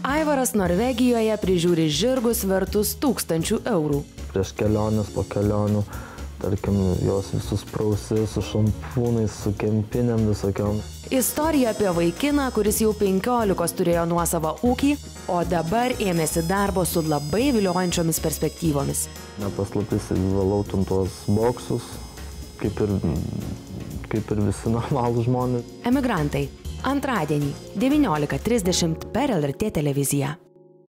Aivaras Norvegijoje prižiūri žirgus vertus 1000 eurų. Prieš kelionės, po kelionių, tarkim, jos visus prausi su šampūnais, su kempinėm visokiom. Istorija apie vaikiną, kuris jau 15 turėjo nuosavą ūkį, o dabar ėmėsi darbo su labai viliojančiomis perspektyvomis. Nepaslaptis, valau tuos boksus, kaip ir visi normalūs žmonės. Emigrantai. Antradienį 19:30 per LRT televiziją.